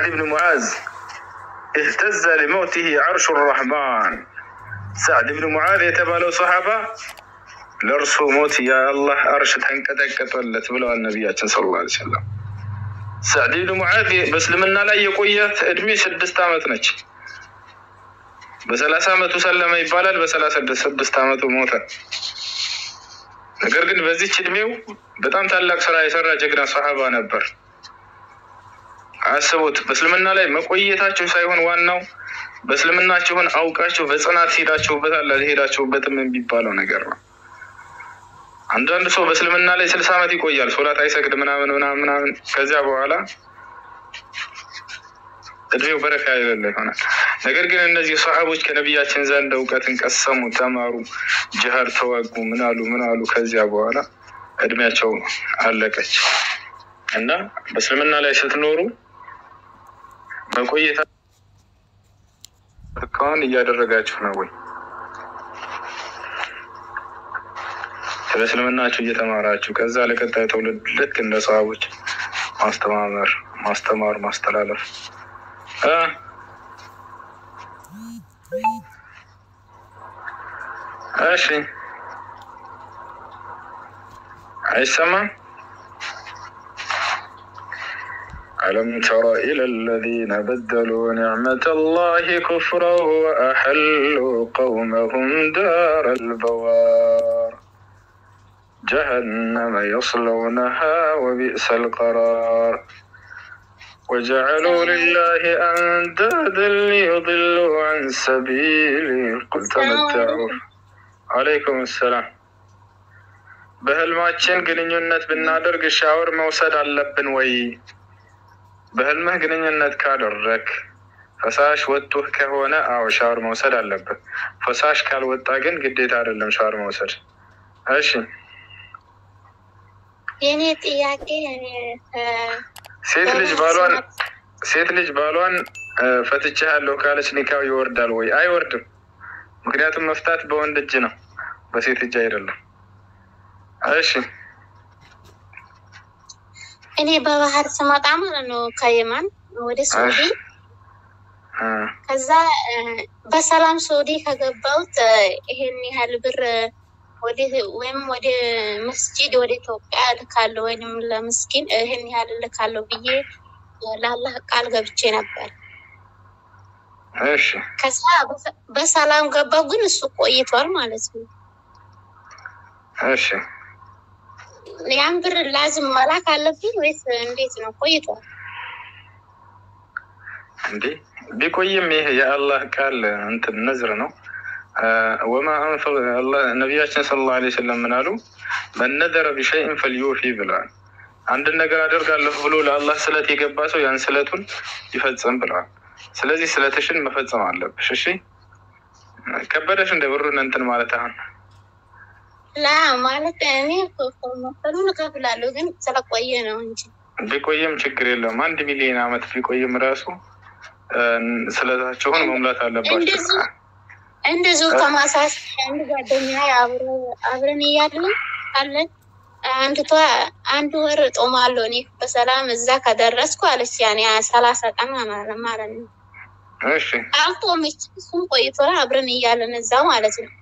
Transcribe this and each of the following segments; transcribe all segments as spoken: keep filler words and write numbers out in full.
سعد بن معاذ اهتز لموته عرش الرحمن. سعد بن معاذ يتبالو صحابة لرسو موت يا الله أرش تنكتك ولت بلو النبي صلى الله عليه وسلم. سعد بن معاذ بس لمنا لا يقويت ادمي سدست عامت نج بسلاسة عامت وسلم يبالل بسلاسة سدست عامت وموتا. ነገር ግን በዚህ እድሜው በጣም ታላቅ ስራ የሰራ ጀግና ሱሐባ ነበር። አስቡት በእስልምና ላይ መቆየታቸው ሳይሆን ዋናው በእስልምናቸውን አውቃቸው በጽናት ሄዳቸውበታል ሄዳቸውበትም የሚባለው ነገር ነው። አንዳንድ ሰው በእስልምና ላይ ስልሳ ዓመት ይቆያል ሶላት አይሰግድ ምናምን ምናምን ምናምን ከዚያ በኋላ እድሜው በረካ የሌለው ይሆናል። ነገር ግን እነዚህ ሱሐቦች ከነቢያችን ዘንድ እውቀትን ቀሰሙ ተማሩ ጂሃድ ተዋጉ ምን አሉ ምን አሉ ከዚያ በኋላ እድሜያቸው አለቀች እና በእስልምና ላይ ስትኖሩ መቆየታ ከሆነ እያደረጋችሁ ነው ወይ ስለእስልምናችሁ እየተማራችሁ ከዛ ለቀጣይ ትውልድ ልክ እንደ ሱሐቦች ማስተማር ማስተማር ማስተላለፍ اه ماشي عيسما ألم تر إلى الذين بدلوا نعمة الله كفرا وأحلوا قومهم دار البوار جهنم يصلونها وبئس القرار وجعلوا لله أندادا ليضلوا عن سبيله قل تمتعوا عليكم السلام بهالماتشين ግንኙነት ብናደርግ ሻወር መውሰድ አለብን ወይ በህልምህ ግንኙነት ካደረክ ፈሳሽ ወጥቶህ ከሆነ አው ሻወር መውሰድ አለብህ ፈሳሽ ካልወጣ ግን ግዴታ አይደለም ሻወር መውሰድ እሺ የኔ ጥያቄ ሴት ልጅ ባሏን ሴት ልጅ ባሏን ፈትቻለሁ ካለች ኒካው ይወርዳል ወይ አይወርድም ምክንያቱም መፍታት በወንድ እጅ ነው በሴት እጅ አይደለም እሺ እኔ በባህር ስመጣ ማለት ነው ከየመን ወደ ሳውዲ ከዛ በሰላም ሳውዲ ከገባሁት ይሄን ያህል ብር ወደ ወይም ወደ መስጂድ ወደ ኢትዮጵያ ልካለሁ ወይም ለምስኪን ይሄን ያህል ልካለሁ ብዬ ለአላህ ቃል ገብቼ ነበር እሺ ከዛ በሰላም ገባሁ ግን እሱ ቆይቷል ማለት ነው እሺ ያን ብር ላዝም መላክ አለብኝ ወይስ እንዴት ነው ቆይቷል እንዴ ቢቆይም ይሄ የአላህ ቃል እንትን ነዝር ነው وما أنفق الله النبي صلى الله عليه وسلم من قالوا من نذر بشيء فليوفي بلا عند النجار أدرك الله فلو لله سلة يجباسه يعني سلة يفزم بلا سلة سلة شن ما فزم على بششي كبرش عند برون أنت مالتها لا مالتني فلو نقبل لوجن سلك ويانا ونجي بيكويم شكر الله ما عندي مليون عمت بيكويم راسه سلة شون مملات على باش እንደዚህ ተማሳስ አንድ ጓደኛ አብሮ አብረን ይያልን አለ አንድ ቷ አንድ ወር ጦማለሁ እኔ በሰላም እዛ ከደረስኩ አለች ያኔ ሰላሳ ቀን ማለት ነው እሺ አልጦምች እሱም ቆይቶ አብረን ይያልን እዛው ማለት ነው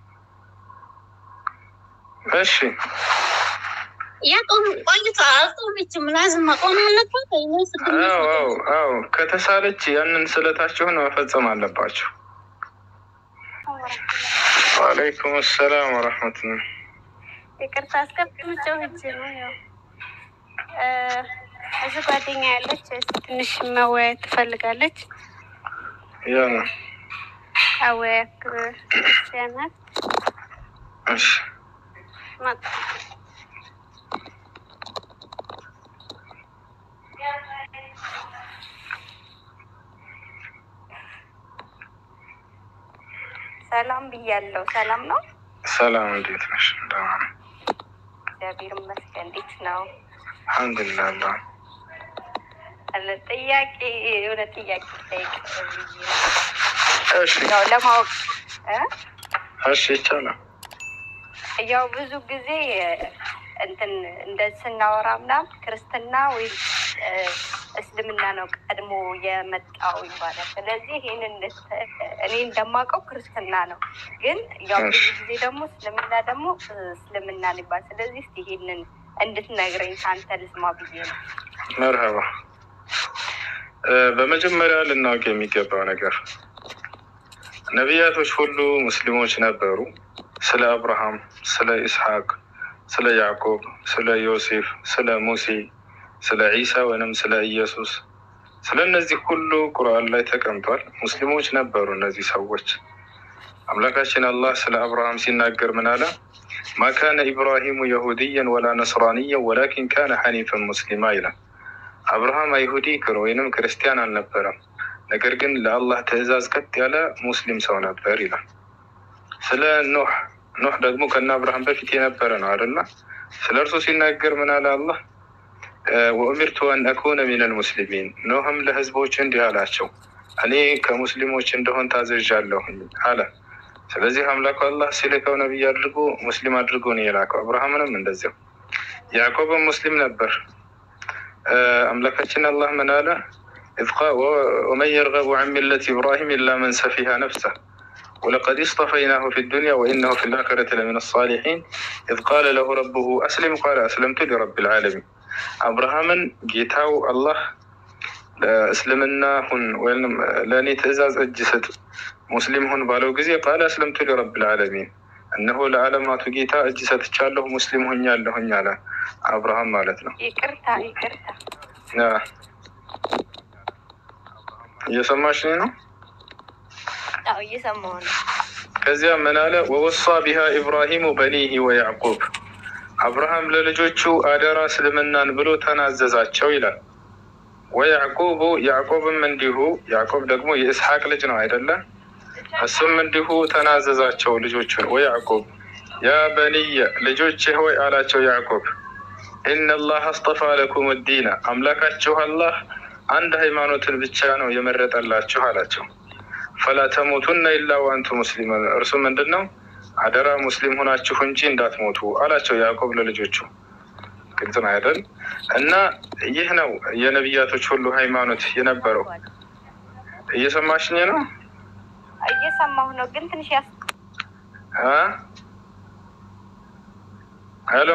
እሺ ያ ጦም ቆይቶ አልጦምች ምላዝም መቆም አለበት ወይስ አዎ አዎ አዎ ከተሳለች ያንን ስለታቸውን መፈጸም አለባቸው وعليكم السلام ورحمة الله. ይቅርታ አስከፍቼው እጅ ነው ያው እዚህ ጓደኛ ያለች ትንሽ መወያየት ትፈልጋለች ያ አወያክ ሲያናት እሺ ማጥ ሰላም ብያለሁ ሰላም ነው ሰላም እንዴት ነሽ እንደምን እግዚአብሔር ይመስገን እንዴት ነው አልሐምዱሊላህ አለ ጥያቄ የሆነ ጥያቄ ጠይቅ እሺ ያው ለማወቅ እ እሺ ይቻላል ያው ብዙ ጊዜ እንትን እንደዚህ ስናወራ ምናምን ክርስትና ወይ እስልምና ነው ቀድሞ የመጣው ይባላል። ስለዚህ ይህንን እኔ እንደማውቀው ክርስትና ነው፣ ግን ያው ብዙ ጊዜ ደግሞ እስልምና ደግሞ እስልምና ይባላል። ስለዚህ እስኪ ይህንን እንድትነግረኝ ከአንተ ልስማ ብዬ ነው። መርሀባ። በመጀመሪያ ልናውቅ የሚገባው ነገር ነቢያቶች ሁሉ ሙስሊሞች ነበሩ። ስለ አብርሃም፣ ስለ ኢስሐቅ፣ ስለ ያዕቆብ፣ ስለ ዮሴፍ፣ ስለ ሙሴ፣ ስለ ዒሳ ወይንም ስለ ኢየሱስ፣ ስለ እነዚህ ሁሉ ቁርአን ላይ ተቀምጧል። ሙስሊሞች ነበሩ እነዚህ ሰዎች። አምላካችን አላህ ስለ አብርሃም ሲናገር ምን አለ? ማ ካነ ኢብራሂሙ የሁድያን ወላ ነስራንያን ወላኪን ካነ ሐኒፈን ሙስሊማ ይላል። አብርሃም አይሁዲ ወይንም ክርስቲያን አልነበረም፣ ነገር ግን ለአላህ ትእዛዝ ቀጥ ያለ ሙስሊም ሰው ነበር ይላል። ስለ ኖህ ኖህ ደግሞ ከነ አብርሃም በፊት የነበረ ነው አይደለ? ስለ እርሱ ሲናገር ምን አለ አላህ? ወኡሚርቱ አን አኩነ ሚነል ሙስሊሚን። ኖህም ለህዝቦች እንዲህ አላቸው፣ እኔ ከሙስሊሞች እንደሆን ታዘዣለሁኝ አለ። ስለዚህ አምላኩ አላህ ሲልከው ነቢይ አድርጎ ሙስሊም አድርጎ ነው የላከው። አብርሃምንም እንደዚያው። ያዕቆብም ሙስሊም ነበር። አምላካችን አላህ ምን አለ? ወመን የርገቡ ዐን ሚለቲ ኢብራሂም ኢላ መን ሰፊሀ ነፍሰህ ወለቀድ እስጠፈይናሁ ፊ ዱንያ ወኢነሁ ፊ ልአኺረቲ ለሚነ ሳሊሒን ኢዝ ቃለ ለሁ ረቡሁ አስሊም ቃለ አስለምቱ ሊረቢል ዓለሚን። አብርሃምን ጌታው አላህ ለእስልምና ሁን ወይም ለእኔ ትእዛዝ እጅ ስጥ ሙስሊም ሁን ባለው ጊዜ ቃለ አስለምቱ ሊረቢል ዓለሚን፣ እነሆ ለዓለማቱ ጌታ እጅ ሰጥቻለሁ ሙስሊም ሆኛለሁኝ አለ አብርሃም ማለት ነው። ይቅርታ ይቅርታ፣ እየሰማሽኝ ነው? አዎ እየሰማሁ ነው። ከዚያ ምን አለ? ወወሳ ቢሃ ኢብራሂሙ በኒሂ ወያዕቁብ። አብርሃም ለልጆቹ አደራ እስልምናን ብሎ ተናዘዛቸው ይላል። ወያዕቁቡ፣ ያዕቆብም እንዲሁ። ያዕቆብ ደግሞ የኢስሐቅ ልጅ ነው አይደለም? እሱም እንዲሁ ተናዘዛቸው ልጆቹን። ወያዕቁብ ያ በኒየ፣ ልጆቼ ሆይ አላቸው ያዕቆብ፣ ኢነላህ አስጠፋ ለኩም ዲነ፣ አምላካችሁ አላህ አንድ ሃይማኖትን ብቻ ነው የመረጠላችሁ አላቸው። ፈላ ተሞቱና ኢላ ወአንቱ ሙስሊሙን፣ እርሱ ምንድን ነው? አደራ ሙስሊም ሆናችሁ እንጂ እንዳትሞቱ አላቸው ያዕቆብ ለልጆቹ። ግልጽ ነው አይደል? እና ይህ ነው የነቢያቶች ሁሉ ሃይማኖት የነበረው። እየሰማሽኝ ነው? እየሰማሁ ነው፣ ግን ትንሽ ያስ ሄሎ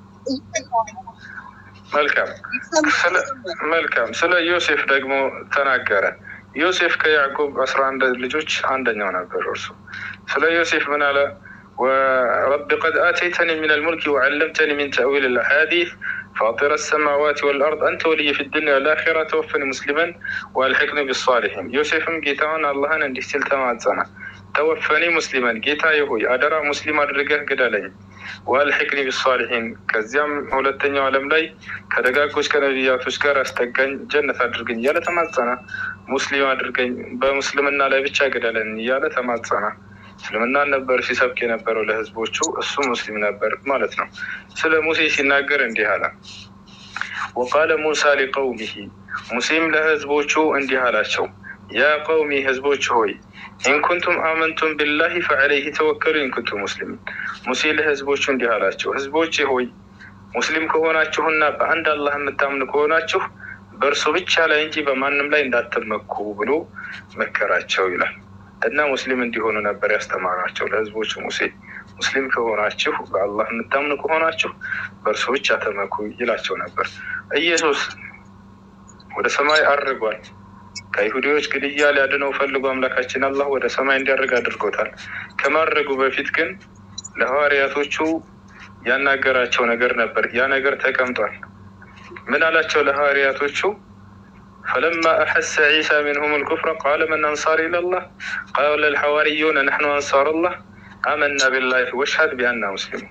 መልካም መልካም። ስለ ዮሴፍ ደግሞ ተናገረ። ዮሴፍ ከያዕቆብ አስራ አንድ ልጆች አንደኛው ነበር እርሱ። ስለ ዮሴፍ ምን አለ? ወረቢ ቀድ አተይተኒ ሚን አልሙልክ ወዐለምተኒ ሚን ተእዊል አልአሓዲስ ፋጢረ አሰማዋት ወልአርድ አንተ ወልይ ፊ ዱንያ ወልአኺራ ተወፈኒ ሙስሊመን ወአልሒቅኒ ቢሳሊሒን። ዮሴፍም ጌታውን አላህን እንዲህ ሲል ተማጸነ፣ ተወፈኒ ሙስሊመን፣ ጌታዬ ሆይ አደራ ሙስሊም አድርገህ ግደለኝ፣ ወአልሒቅኒ ቢሳሊሒን፣ ከዚያም ሁለተኛው ዓለም ላይ ከደጋጎች ከነቢያቶች ጋር አስጠጋኝ፣ ጀነት አድርገኝ እያለ ተማጸነ። ሙስሊም አድርገኝ፣ በሙስልምና ላይ ብቻ ግደለን እያለ ተማጸነ። እስልምናን ነበር ሲሰብክ የነበረው ለህዝቦቹ፣ እሱ ሙስሊም ነበር ማለት ነው። ስለ ሙሴ ሲናገር እንዲህ አለ፣ ወቃለ ሙሳ ሊቀውሚሂ፣ ሙሴም ለህዝቦቹ እንዲህ አላቸው፣ ያ ቀውሚ፣ ህዝቦች ሆይ፣ ኢንኩንቱም አመንቱም ቢላሂ ፈዐለይሂ ተወከሉ ኢንኩንቱም ሙስሊሚን። ሙሴ ለህዝቦቹ እንዲህ አላቸው፣ ህዝቦቼ ሆይ ሙስሊም ከሆናችሁና በአንድ አላህ የምታምኑ ከሆናችሁ በእርሱ ብቻ ላይ እንጂ በማንም ላይ እንዳትመኩ ብሎ መከራቸው ይላል። እና ሙስሊም እንዲሆኑ ነበር ያስተማራቸው ለህዝቦቹ ሙሴ። ሙስሊም ከሆናችሁ በአላህ የምታምኑ ከሆናችሁ በእርሱ ብቻ ተመኩ ይላቸው ነበር። ኢየሱስ ወደ ሰማይ አርጓል። ከይሁዲዎች ግድያ ሊያድነው ፈልጎ አምላካችን አላህ ወደ ሰማይ እንዲያርግ አድርጎታል። ከማድረጉ በፊት ግን ለሐዋርያቶቹ ያናገራቸው ነገር ነበር። ያ ነገር ተቀምጧል። ምን አላቸው ለሐዋርያቶቹ? ፈለማ አሐሰ ዒሳ ሚንሁም ልኩፍረ ቃለ መን አንሳሪ ኢለላህ ቃለ ልሐዋርዩነ ነሕኑ አንሳሩላህ አመና ቢላሂ ወሽሀድ ቢአና ሙስሊሙን።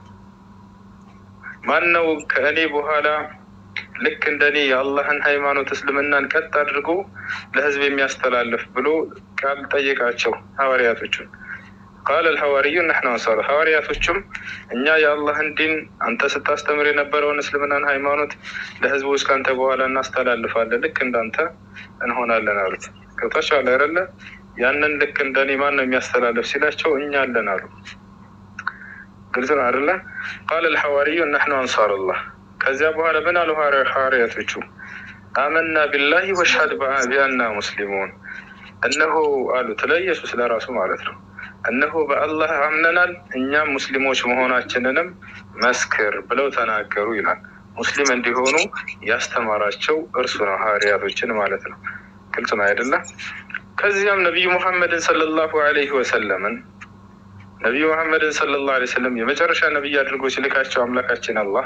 ማን ነው ከእኔ በኋላ ልክ እንደኔ የአላህን ሃይማኖት እስልምናን ቀጥ አድርጎ ለህዝብ የሚያስተላልፍ ብሎ ቃል ጠየቃቸው ሐዋርያቶቹን። ቃለ ልሐዋርዩነ ነሕኑ አንሳሩ፣ ሐዋርያቶቹም እኛ የአላህን ዲን አንተ ስታስተምር የነበረውን እስልምናን ሃይማኖት ለህዝቦች ከአንተ በኋላ እናስተላልፋለን፣ ልክ እንዳንተ እንሆናለን አሉት። ገብታችኋል አይደለ? ያንን ልክ እንደኔ ማን ነው የሚያስተላልፍ ሲላቸው እኛ አለን አሉ። ግልጽ ነው አይደለ? ቃለ ልሐዋርዩነ ነሕኑ አንሳሩላህ። ከዚያ በኋላ ምን አሉ ሐዋርያቶቹ? آمنا بالله واشهد بأننا مسلمون أنه قالوا تلا يسوس لا راسه مالته أنه بالله آمننا إننا مسلموش مهوناتنا مسكر بلو تناكروا إلى مسلم عندهونو يستمراتشو أرسلنا هارياتوچن مالته قلت ما يدل كذيام نبي محمد صلى الله عليه وسلم نبي محمد صلى الله عليه وسلم يمجرش نبي يدرغو سلكاچو املاكاچن الله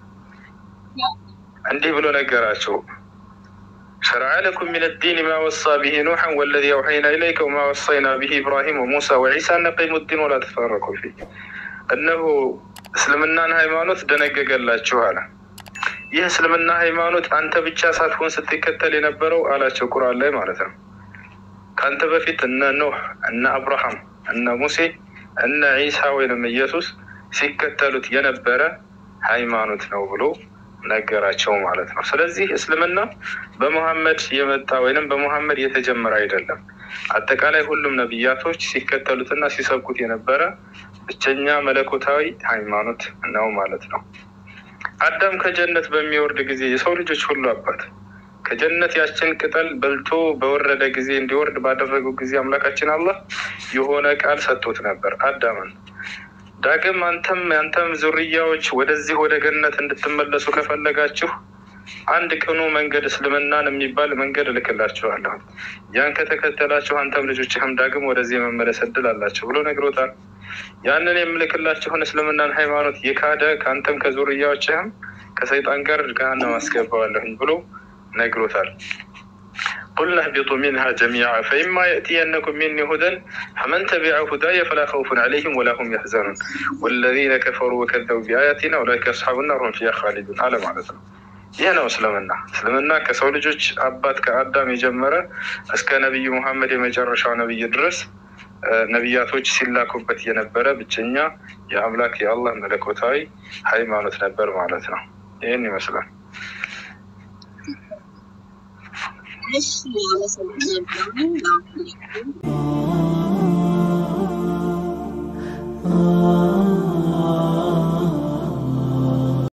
عندي بلو نغراچو شرع لكم من الدين ما وصى به نوحا والذي أوحينا إليك وما وصينا به إبراهيم وموسى وعيسى أن قيموا الدين ولا تفرقوا فيه أنه اسلمنا هيمانوت دنققلاچو على ይህ እስልምና ሃይማኖት አንተ ብቻ ሳትሆን ስትከተል የነበረው አላቸው ቁርአን ላይ ማለት ነው ካንተ በፊት እነ ኖህ እነ አብርሃም እነ ሙሴ እነ ኢሳ ወይንም ኢየሱስ ሲከተሉት የነበረ ሃይማኖት ነው ብሎ ነገራቸው ማለት ነው ስለዚህ እስልምና በመሐመድ የመጣ ወይንም በመሐመድ የተጀመረ አይደለም አጠቃላይ ሁሉም ነብያቶች ሲከተሉትና ሲሰብኩት የነበረ ብቸኛ መለኮታዊ ሃይማኖት ነው ማለት ነው አዳም ከጀነት በሚወርድ ጊዜ የሰው ልጆች ሁሉ አባት ከጀነት ያችን ቅጠል በልቶ በወረደ ጊዜ እንዲወርድ ባደረገው ጊዜ አምላካችን አላህ የሆነ ቃል ሰጥቶት ነበር አዳምን ዳግም አንተም አንተም ዙሪያዎች ወደዚህ ወደ ገነት እንድትመለሱ ከፈለጋችሁ አንድ ቀኑ መንገድ እስልምናን የሚባል መንገድ ልክላችኋለሁ ያን ከተከተላችሁ አንተም ልጆችህም ዳግም ወደዚህ መመለስ እድል አላችሁ ብሎ ነግሮታል ያንን የምልክላችሁን እስልምናን ሃይማኖት የካደ ካንተም ከዙሪያዎችህም ከሰይጣን ጋር ገሃነም አስገባዋለሁ ብሎ ነግሮታል قلنا اهبطوا منها جميعا فإما يأتينكم مني هدى فمن تبع هداي فلا خوف عليهم ولا هم يحزنون والذين كفروا وكذبوا بآياتنا أولئك أصحاب النار هم فيها خالدون على معناتنا ይህ ነው እስልምና እስልምና ከሰው ልጆች አባት ከአዳም የጀመረ እስከ ነብዩ መሐመድ የመጨረሻው ነብይ ድረስ ነብያቶች ሲላኩበት የነበረ ብቸኛ የአምላክ የአላህ መለኮታዊ ሃይማኖት ነበር ማለት ነው ይሄን ይመስላል እሺ አመሰግናለሁ